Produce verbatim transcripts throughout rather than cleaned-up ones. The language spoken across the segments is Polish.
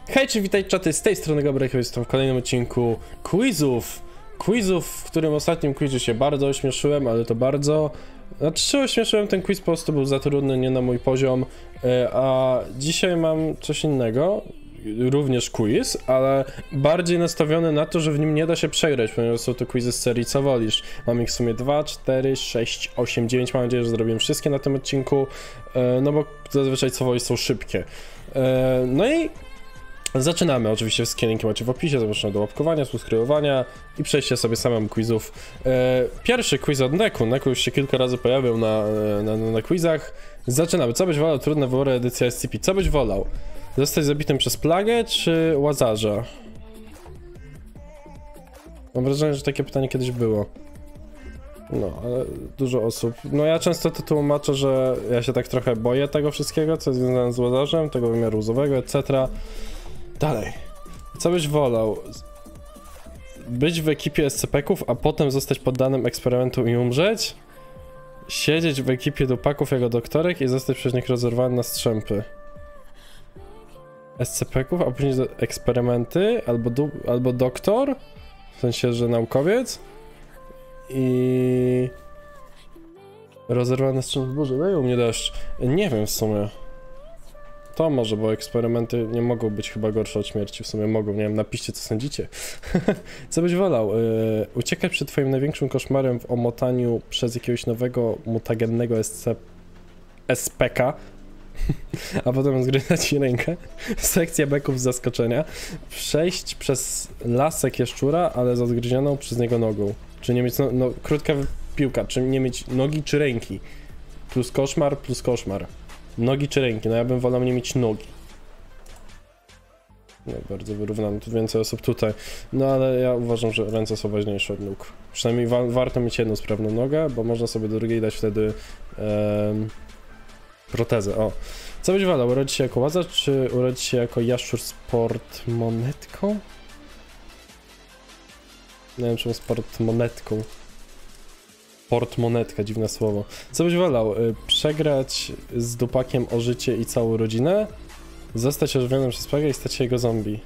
Hej, czy witajcie czaty, z tej strony Gabriel, jestem w kolejnym odcinku quizów. Quizów, w którym ostatnim quizie się bardzo ośmieszyłem, ale to bardzo... Znaczy ośmieszyłem, ten quiz po prostu był za trudny, nie na mój poziom. A dzisiaj mam coś innego, również quiz, ale bardziej nastawiony na to, że w nim nie da się przegrać, ponieważ są to quizy z serii Co wolisz. Mam ich w sumie dwa, cztery, sześć, osiem, dziewięć, mam nadzieję, że zrobię wszystkie na tym odcinku, no bo zazwyczaj Co wolisz są szybkie. No i zaczynamy, oczywiście wszystkie linki macie w opisie, zapraszam do łapkowania, subskrybowania i przejścia sobie samemu quizów. Pierwszy quiz od Neku, Neku już się kilka razy pojawił na, na, na quizach. Zaczynamy, co byś wolał, trudne wybory, edycja S C P, co byś wolał? Zostać zabitym przez plagę czy łazarza? Mam wrażenie, że takie pytanie kiedyś było. No, ale dużo osób. No ja często to tłumaczę, że ja się tak trochę boję tego wszystkiego, co jest związane z łazarzem, tego wymiaru łzowego, et cetera. Dalej. Co byś wolał? Być w ekipie S C P-ków, a potem zostać poddanym eksperymentu i umrzeć? Siedzieć w ekipie dupaków jako doktorek i zostać przez nich rozerwany na strzępy? S C P-ków, a później eksperymenty, albo, du albo doktor, w sensie, że naukowiec i rozerwane strzępy. Boże, daj u mnie deszcz. Nie wiem w sumie. To może, bo eksperymenty nie mogą być chyba gorsze od śmierci. W sumie mogą, nie wiem, napiszcie co sądzicie. Co byś wolał? Yy, uciekać przed twoim największym koszmarem w omotaniu przez jakiegoś nowego, mutagennego S P K, a potem zgryzać ci rękę. Sekcja beków z zaskoczenia. Przejść przez lasek jaszczura, ale z odgryzioną przez niego nogą. Czy nie mieć, no, no krótka piłka, czy nie mieć nogi czy ręki? Plus koszmar, plus koszmar. Nogi czy ręki? No ja bym wolał nie mieć nogi. No bardzo wyrównane, tu więcej osób tutaj. No ale ja uważam, że ręce są ważniejsze od nóg. Przynajmniej wa warto mieć jedną sprawną nogę, bo można sobie do drugiej dać wtedy um, protezę. O. Co byś wolał? Urodzić się jako łazarz, czy urodzić się jako jaszczur z portmonetką? Nie wiem, czym z portmonetką. Portmonetka, dziwne słowo. Co byś wolał? Przegrać z dupakiem o życie i całą rodzinę? Zostać ożywionym przez plagę i stać się jego zombie?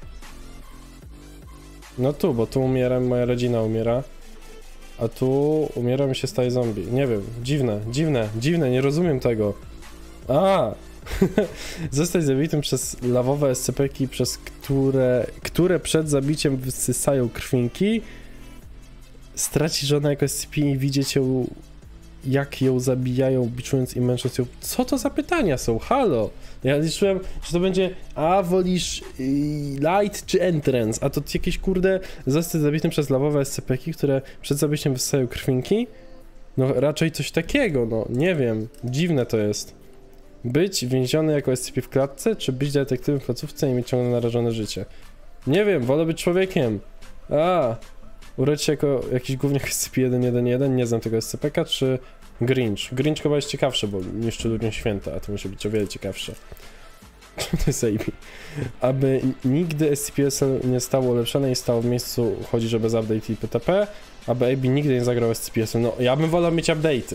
No tu, bo tu umieram, moja rodzina umiera. A tu umieram i się staje zombie. Nie wiem, dziwne, dziwne, dziwne, nie rozumiem tego. A! Zostać zabitym przez lawowe S C P-ki, przez które, które przed zabiciem wysysają krwinki. Stracić żonę jako S C P i widzieć ją, jak ją zabijają, biczując i męcząc ją. Co to za pytania są? Halo! Ja liczyłem, że to będzie a wolisz yy, light czy entrance, a to jakieś kurde zostać zabitym przez lawowe S C P-ki, które przed zabiciem wysysają krwinki? No raczej coś takiego, no nie wiem, dziwne to jest. Być więziony jako S C P w klatce, czy być detektywem w placówce i mieć ciągle narażone życie? Nie wiem, wolę być człowiekiem. A, urodzić się jako jakiś gówniak S C P jeden jeden jeden, nie znam tego S C P-ka, czy Grinch? Grinch chyba jest ciekawszy, bo niszczy ludziom święta, a to musi być o wiele ciekawsze. To jest A B. Aby nigdy S C P S L nie stało ulepszone i stało w miejscu, chodzi, że bez update i P T P, aby A B nigdy nie zagrał S C P S L. No, ja bym wolał mieć update'y.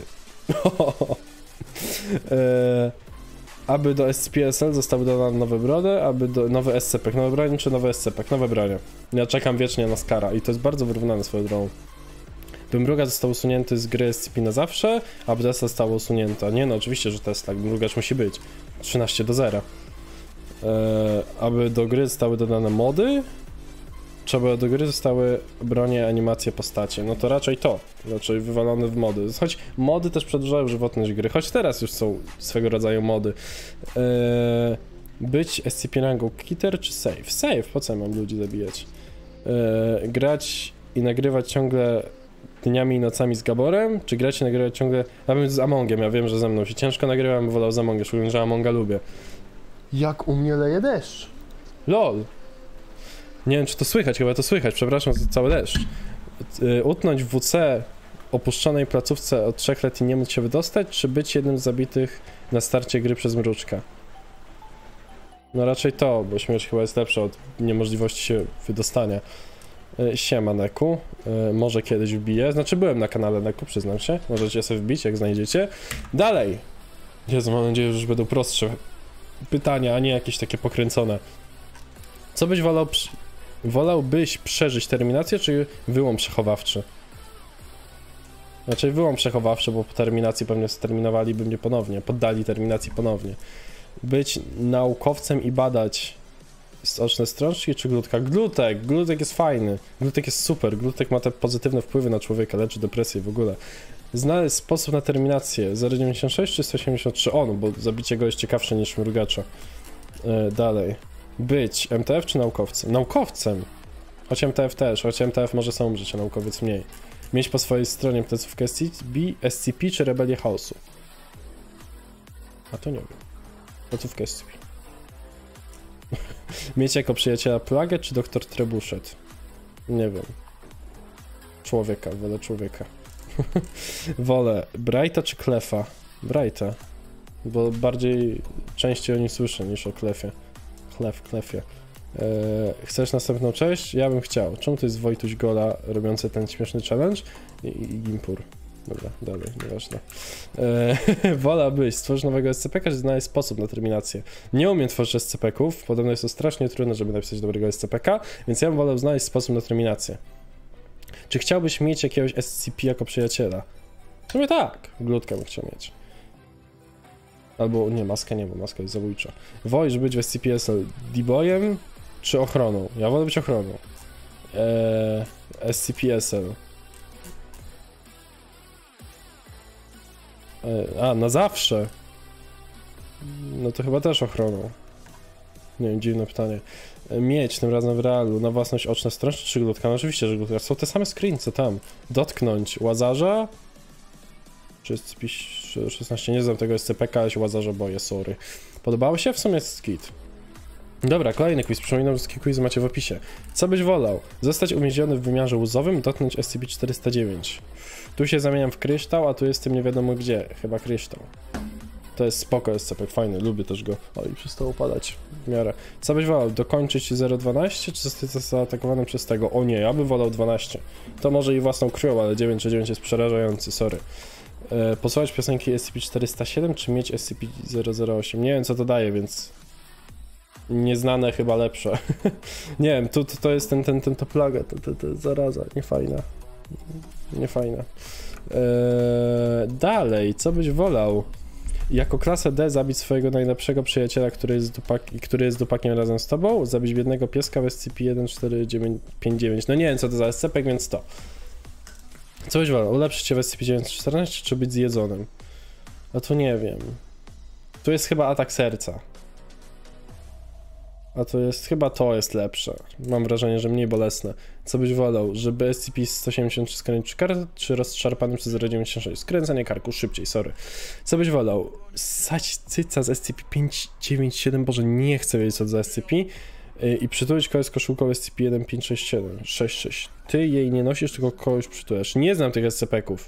eee, aby do S C P S L zostały dodane nowe brody, aby do nowy S C P, nowe bronie czy nowe S C P, nowe bronie. Ja czekam wiecznie na Skara i to jest bardzo wyrównane swoją drogą. By Mrugacz został usunięty z gry S C P na zawsze, aby Tesla została usunięta. Nie no, oczywiście, że Tesla, Mrugacz musi być. trzynaście do zera. Eee, aby do gry zostały dodane mody, czy aby do gry zostały bronie, animacje, postacie. No to raczej to, raczej wywalone w mody. Choć mody też przedłużają żywotność gry, choć teraz już są swego rodzaju mody. Eee, być S C P rangą Kitter czy save? Save, po co mam ludzi zabijać? Eee, grać i nagrywać ciągle dniami i nocami z Gaborem, czy grać i nagrywać ciągle... Ja bym z Amongiem, ja wiem, że ze mną się ciężko nagrywa, bym wolał z Amongiem, szczególnie, że Amonga lubię. Jak u mnie leje deszcz? Lol. Nie wiem, czy to słychać, chyba to słychać, przepraszam za cały deszcz. Utknąć w W C opuszczonej placówce od trzech lat i nie móc się wydostać, czy być jednym z zabitych na starcie gry przez Mruczka? No raczej to, bo śmierć chyba jest lepsza od niemożliwości się wydostania. Siema Neku, może kiedyś wbiję, znaczy byłem na kanale Neku, przyznam się, możecie sobie wbić jak znajdziecie. Dalej! Jezu, mam nadzieję, że już będą prostsze pytania, a nie jakieś takie pokręcone. Co byś wolał... Przy... Wolałbyś przeżyć terminację, czy wyłom przechowawczy? Znaczy wyłom przechowawczy, bo po terminacji pewnie sterminowaliby mnie ponownie, poddali terminacji ponownie. Być naukowcem i badać oczne strączki, czy glutka? Glutek! Glutek jest fajny. Glutek jest super. Glutek ma te pozytywne wpływy na człowieka, leczy depresję w ogóle. Znaleźć sposób na terminację. zero dziewięćdziesiąt sześć czy sto osiemdziesiąt trzy? O, no bo zabicie go jest ciekawsze niż mrugacza. Yy, dalej. Być M T F czy naukowcem? Naukowcem! Choć M T F też, choć M T F może sam umrzeć, a naukowiec mniej. Mieć po swojej stronie placówkę S C P czy Rebelię Chaosu? A to nie wiem. Placówkę S C P. Mieć jako przyjaciela Plagę czy doktor Trebuchet? Nie wiem. Człowieka, wolę człowieka. Wolę Brighta czy Klefa? Brighta. Bo bardziej częściej o nim słyszę niż o Klefie. Klef, Klefie. Eee, chcesz następną część? Ja bym chciał. Czemu to jest Wojtuś Gola robiący ten śmieszny challenge? I, i Gimpur. Dobra, dalej, nieważne. Eee, Wolabyś stworzyć nowego S C P-ka, czy znaleźć sposób na terminację? Nie umiem tworzyć S C P-ków, podobno jest to strasznie trudne, żeby napisać dobrego S C P-ka, więc ja bym wolał znaleźć sposób na terminację. Czy chciałbyś mieć jakiegoś S C P jako przyjaciela? W sumie tak, glutkę bym chciał mieć. Albo nie, maskę nie, bo maska jest zabójcza. Wolisz być w S C P S L D-boyem czy ochroną? Ja wolę być ochroną. Eee, S C P S L. Eee, a, na zawsze. No to chyba też ochroną. Nie wiem, dziwne pytanie. Mieć tym razem w realu na własność oczne strączki czy glutka? No oczywiście, że glutka. Są te same screen, co tam. Dotknąć łazarza? Czy S C P szesnaście? Nie znam tego S C P-ka, ale się łazarza boję, sorry. Podobało się? W sumie jest skit. Dobra, kolejny quiz. Przypominam, że wszystkie quizy macie w opisie. Co byś wolał? Zostać uwięziony w wymiarze łzowym, dotknąć S C P czterysta dziewięć. Tu się zamieniam w kryształ, a tu jestem nie wiadomo gdzie. Chyba kryształ. To jest spoko S C P, fajny, lubię też go. O, i przestało padać w miarę. Co byś wolał? Dokończyć zero dwanaście, czy zostać zaatakowanym przez tego? O nie, ja bym wolał dwanaście. To może i własną krwią, ale dziewięć dziewięć jest przerażający, sorry. E, posłuchać piosenki S C P czterysta siedem, czy mieć S C P zero zero osiem? Nie wiem, co to daje, więc... Nieznane chyba lepsze. Nie wiem, tu, tu to jest ten, ten, ten to plaga, to, to, to zaraza, niefajna. Niefajna. Eee, dalej, co byś wolał? Jako klasę D zabić swojego najlepszego przyjaciela, który jest, dupak, który jest dupakiem razem z tobą, zabić biednego pieska w S C P jeden cztery dziewięć pięć dziewięć. No nie wiem, co to za S C P, więc to. Co byś wolał? Ulepszyć się w S C P dziewięć czternaście, czy być zjedzonym? No to nie wiem. Tu jest chyba atak serca. A to jest, chyba to jest lepsze. Mam wrażenie, że mniej bolesne. Co byś wolał, żeby S C P sto siedemdziesiąt trzy skręcić kark, czy rozszarpany przez zero dziewięćdziesiąt sześć? Skręcanie karku, szybciej, sorry. Co byś wolał? Ssać cyca z S C P pięć dziewięć siedem, boże, nie chcę wiedzieć co to za S C P. Yy, I przytulić kogoś z koszulką S C P jeden pięć sześć siedem, sześć sześć. Ty jej nie nosisz, tylko kogoś przytulasz. Nie znam tych S C P-ków.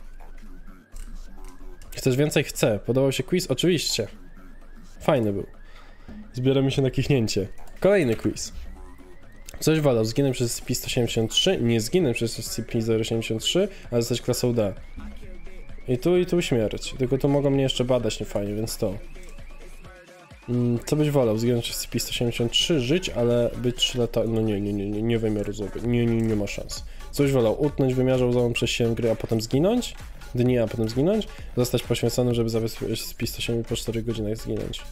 Chcesz więcej? Chcę. Podobał się quiz? Oczywiście. Fajny był. Zbieramy się na kichnięcie. Kolejny quiz. Coś wolał, zginę przez S C P sto siedemdziesiąt trzy, nie zginę przez S C P zero siedemdziesiąt trzy, ale zostać klasą D. I tu i tu śmierć. Tylko tu mogą mnie jeszcze badać niefajnie, więc to. Co byś wolał? Zginąć przez S C P sto siedemdziesiąt trzy, żyć, ale być trzy lata... No nie, nie, nie, nie, nie wymiar łzowy. Nie, nie, nie ma szans. Coś wolał? Utknąć w wymiarze łzowym przez siedem gry, a potem zginąć? Dni, a potem zginąć? Zostać poświęconym, żeby zabezpieczyć S C P sto siedem po czterech godzinach zginąć.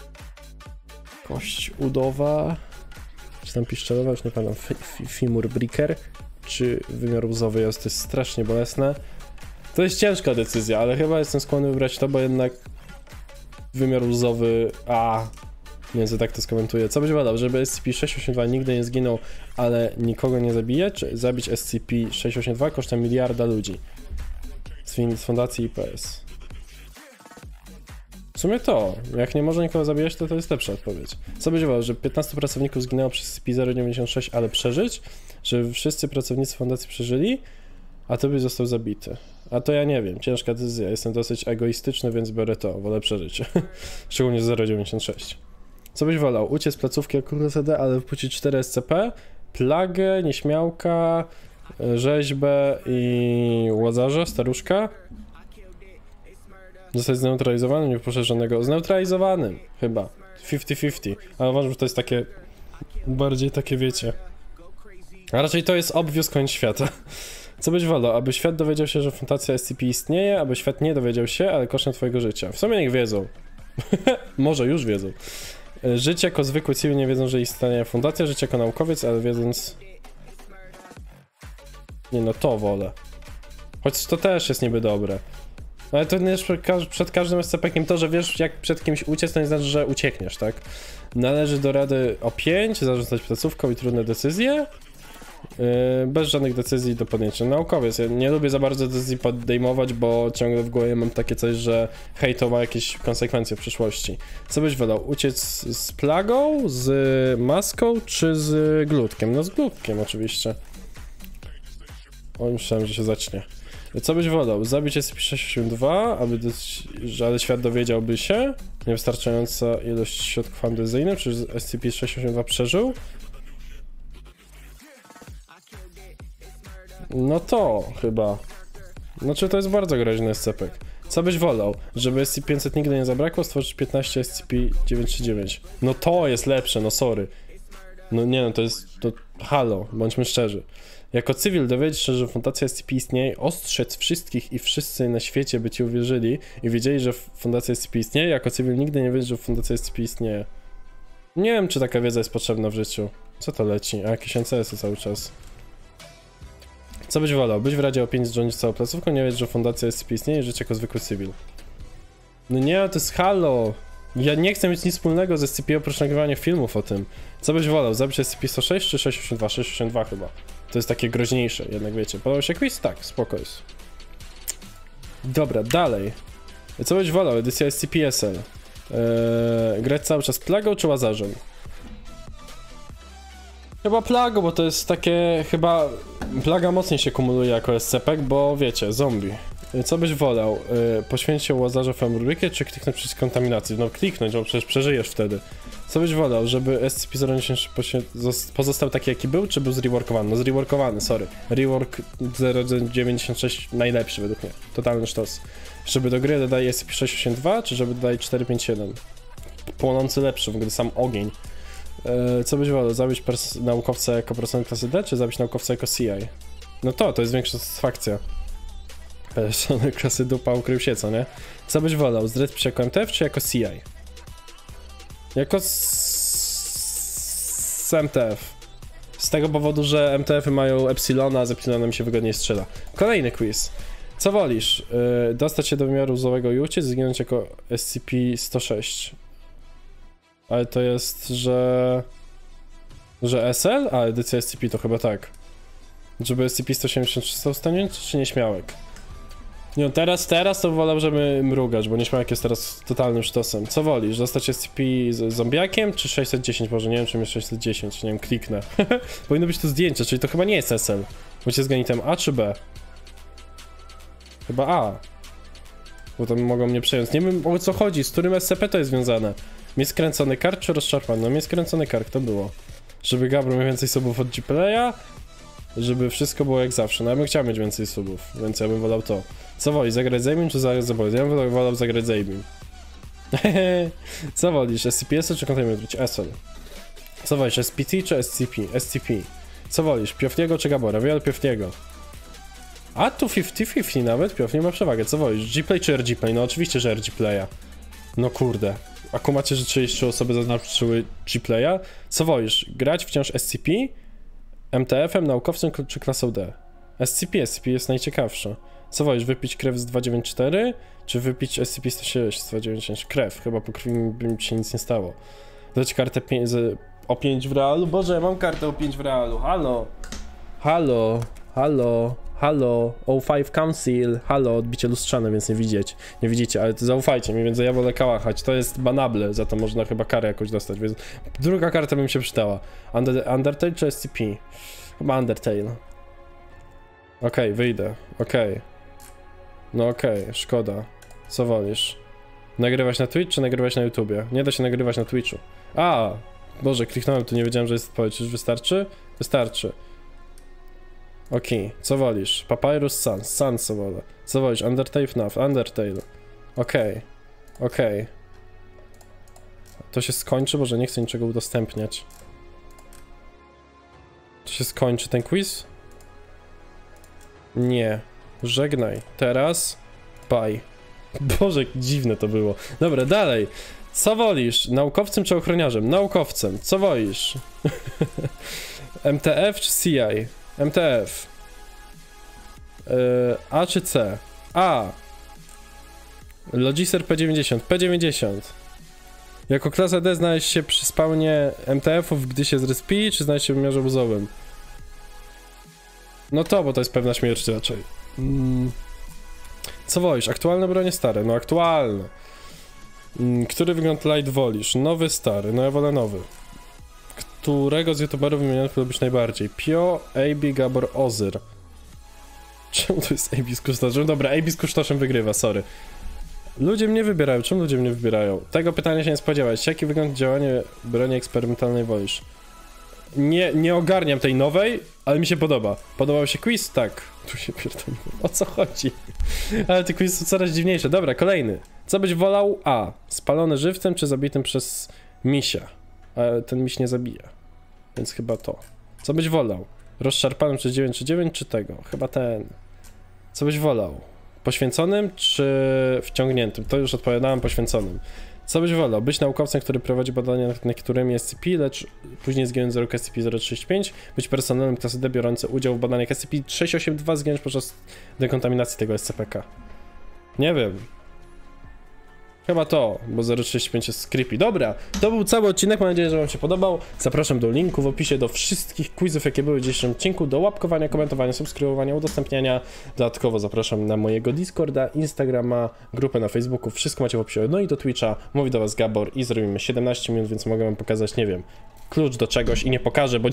Kość udowa, czy tam piszczelowa, już nie pamiętam, femur breaker, czy wymiar łzowy jest, to jest strasznie bolesne. To jest ciężka decyzja, ale chyba jestem skłonny wybrać to, bo jednak wymiar łzowy, a nie wiem, co tak to skomentuję. Co byś wolał, żeby S C P sześć osiemdziesiąt dwa nigdy nie zginął, ale nikogo nie zabije, czy zabić S C P sześć osiemdziesiąt dwa kosztem miliarda ludzi z fundacji I P S? W sumie to, jak nie może nikogo zabijać, to to jest lepsza odpowiedź. Co byś wolał, żeby piętnastu pracowników zginęło przez S C P zero dziewięćdziesiąt sześć, ale przeżyć? Żeby wszyscy pracownicy fundacji przeżyli, a ty byś został zabity? A to ja nie wiem, ciężka decyzja, jestem dosyć egoistyczny, więc biorę to, wolę przeżyć. Szczególnie z zero dziewięćdziesiąt sześć. Co byś wolał? Uciec z placówki L C D, ale wpuścić cztery S C P, plagę, nieśmiałka, rzeźbę i łazarza, staruszka? Zostać zneutralizowanym, nie wpuszczać żadnego. Zneutralizowanym, chyba. pięćdziesiąt pięćdziesiąt. Ale uważam, że to jest takie Bardziej takie wiecie. A raczej to jest obvious koniec świata. Co byś wolał? Aby świat dowiedział się, że fundacja S C P istnieje, aby świat nie dowiedział się, ale kosztem twojego życia. W sumie niech wiedzą. Może już wiedzą. Życie jako zwykły cywil nie wiedzą, że istnieje fundacja, życie jako naukowiec, ale wiedząc... Nie no, to wolę. Choć to też jest niby dobre. Ale to nie jest przed, przed każdym S C P-kiem to, że wiesz jak przed kimś uciec, to nie znaczy, że uciekniesz, tak? Należy do rady o pięć, zarządzać placówką i trudne decyzje. Yy, bez żadnych decyzji do podjęcia. Naukowiec, ja nie lubię za bardzo decyzji podejmować, bo ciągle w głowie mam takie coś, że hej, to ma jakieś konsekwencje w przyszłości. Co byś wolał? Uciec z plagą, z maską, czy z glutkiem? No z glutkiem oczywiście. O, myślałem, że się zacznie. Co byś wolał? Zabić S C P sześć osiem dwa, aby ale świat dowiedziałby się? Niewystarczająca ilość środków antyzyjnych, czy S C P sześć osiem dwa przeżył? No to chyba. Znaczy to jest bardzo groźny S C P. Co byś wolał? Żeby S C P pięćset nigdy nie zabrakło, stworzyć piętnaście S C P dziewięćset trzydzieści dziewięć. No to jest lepsze, no sorry. No nie no, to jest... to halo, bądźmy szczerzy. Jako cywil dowiedzieć się, że fundacja S C P istnieje, ostrzec wszystkich i wszyscy na świecie by ci uwierzyli i wiedzieli, że fundacja S C P istnieje, jako cywil nigdy nie wiedzieć, że fundacja S C P istnieje. Nie wiem, czy taka wiedza jest potrzebna w życiu. Co to leci? A jakieś N C S-y cały czas. Co byś wolał? Być w Radzie o pięć rządzić całą placówką, nie wiedzieć, że fundacja S C P istnieje i żyć jako zwykły cywil. No nie, to jest halo! Ja nie chcę mieć nic wspólnego z S C P oprócz nagrywania filmów o tym. Co byś wolał? Zabić S C P sto sześć czy sześć osiem dwa? sześć osiem dwa chyba. To jest takie groźniejsze, jednak wiecie. Podobał się quiz? Tak, spoko jest. Dobra, dalej. Co byś wolał? Edycja S C P S L. Eee, grać cały czas plagą czy łazarzem? Chyba plagą, bo to jest takie... chyba... plaga mocniej się kumuluje jako S C P, bo wiecie, zombie. Co byś wolał? Yy, poświęcić się łazarza Femurwykie, czy kliknąć przycisk kontaminacji? No kliknąć, bo przecież przeżyjesz wtedy. Co byś wolał? Żeby S C P zero dziewięćdziesiąt pozostał taki jaki był, czy był zreworkowany? No zreworkowany, sorry. Rework zero dziewięćdziesiąt sześć najlepszy według mnie. Totalny sztos. Żeby do gry dodali S C P sześć osiem dwa, czy żeby dodali cztery pięć siedem? Płonący lepszy, w ogóle sam ogień. Yy, co byś wolał? Zabić naukowca jako procent klasy D, czy zabić naukowca jako C I? No to, to jest większa satysfakcja. Persony klasy dupa ukrył się, co nie? Co byś wolał? Zrespić jako M T F czy jako C I? Jako z M T F. Z tego powodu, że M T F-y mają Epsilona, a z Epsilonem się wygodniej strzela. Kolejny quiz. Co wolisz? Yy, dostać się do wymiaru złowego i uciec, zginąć jako S C P sto sześć. Ale to jest, że... że S L? A, edycja S C P to chyba tak. Żeby S C P sto siedemdziesiąt trzy został stanięty, czy nieśmiałek? Nie no, teraz, teraz to wolał, żeby mrugać, bo nieśmiałek jest teraz totalnym sztosem. Co wolisz? Zostać S C P z zombiakiem, czy sześćset dziesięć? Może nie wiem, czym jest sześćset dziesięć, nie wiem, kliknę. Powinno być tu zdjęcie, czyli to chyba nie jest S L. Musicie zganić tam A czy B? Chyba A. Bo to mogą mnie przejąć. Nie wiem, o co chodzi, z którym S C P to jest związane. Mnie skręcony kark czy rozczarpany? No mnie skręcony kark, to było. Żeby Gabro miał więcej subów od G-Playa, żeby wszystko było jak zawsze. No ja bym chciał mieć więcej subów, więc ja bym wolał to. Co wolisz, zagrać z Aimim czy zagrać z Aboyd? Ja bym wolał zagrać z Aimim. Co wolisz, S C P S L czy Containment? S L. Co wolisz, S P T czy S C P? S C P. Co wolisz, Pioftiego czy Gabora? Wiele Pioftiego. A tu pięćdziesiąt pięćdziesiąt nawet, Piof nie ma przewagę. Co wolisz, G-Play czy R G-Play? No oczywiście, że R G-Playa. No kurde. A kumacie, że trzydzieści trzy osoby zaznaczyły G-Playa? Co wolisz, grać wciąż S C P? M T F-em, naukowcem czy klasą D? S C P, S C P jest najciekawsze. Co wolisz, wypić krew z dwieście dziewięćdziesiąt cztery, czy wypić S C P sto sześć z dwieście dziewięćdziesiąt? Krew, chyba po krwi by mi się nic nie stało. Dać kartę z, o pięć w realu? Boże, ja mam kartę o pięć w realu, halo! Halo, halo, halo, O pięć Council, halo, odbicie lustrzane, więc nie widzieć, nie widzicie, ale to zaufajcie mi, więc ja wolę kałachać, to jest banable, za to można chyba karę jakoś dostać, więc druga karta by mi się przydała. Under, Undertale czy S C P? Chyba Undertale. Okej, okay, wyjdę, okej. Okay. No okej, okay, szkoda. Co wolisz? Nagrywać na Twitch czy nagrywać na YouTubie? Nie da się nagrywać na Twitchu. A, Boże, kliknąłem, tu nie wiedziałem, że jest odpowiedź. Już wystarczy? Wystarczy. Okej, okay. Co wolisz? Papyrus, Sans, Sans co wolę. Co wolisz? Undertale, F N A F, Undertale. Okej, okay. okej. Okay. To się skończy, bo że nie chcę niczego udostępniać. To się skończy ten quiz? Nie. Żegnaj. Teraz. Bye. Boże, jak dziwne to było. Dobra, dalej. Co wolisz? Naukowcem czy ochroniarzem? Naukowcem. Co wolisz? M T F czy C I? M T F. Yy, A czy C? A. Logiser P dziewięćdziesiąt. P dziewięćdziesiąt. Jako klasa D znaleźć się przy spawnie M T F-ów, gdy się zrespi, czy znaleźć się w wymiarze obozowym? No to, bo to jest pewna śmierć raczej. Mm. Co wolisz? Aktualne bronie, stare? No aktualne. Mm. Który wygląd light wolisz? Nowy, stary? No ja wolę nowy. Którego z youtuberów wymienionych lubisz najbardziej? Pio, A B, Gabor, Ozyr. Czemu to jest A B z Kusztoszem? Dobra, A B z Kusztoszem wygrywa, sorry. Ludzie mnie wybierają. Czemu ludzie mnie wybierają? Tego pytania się nie spodziewałeś. Jaki wygląd działania broni eksperymentalnej wolisz? Nie, nie ogarniam tej nowej, ale mi się podoba. Podobał się quiz? Tak. Tu się pierdolę. O co chodzi? Ale te quiz są coraz dziwniejsze. Dobra, kolejny. Co byś wolał? A. Spalony żywcem czy zabitym przez misia? Ale ten miś nie zabija. Więc chyba to. Co byś wolał? Rozszarpanym przez dziewięć trzy dziewięć czy tego? Chyba ten. Co byś wolał? Poświęconym czy wciągniętym? To już odpowiadałem poświęconym. Co byś wolał? Być naukowcem, który prowadzi badania nad niektórymi S C P, lecz później zginąć za rok S C P zero trzydzieści pięć? Być personelem klasy D biorący udział w badaniach S C P sześć osiem dwa, zginąć podczas dekontaminacji tego S C P K? Nie wiem. Chyba to, bo zero trzydzieści pięć jest creepy. Dobra, to był cały odcinek, mam nadzieję, że wam się podobał. Zapraszam do linku w opisie do wszystkich quizów, jakie były w dzisiejszym odcinku, do łapkowania, komentowania, subskrybowania, udostępniania. Dodatkowo zapraszam na mojego Discorda, Instagrama, grupę na Facebooku, wszystko macie w opisie. No i do Twitcha. Mówi do was Gabor i zrobimy siedemnaście minut, więc mogę wam pokazać, nie wiem, klucz do czegoś i nie pokażę, bo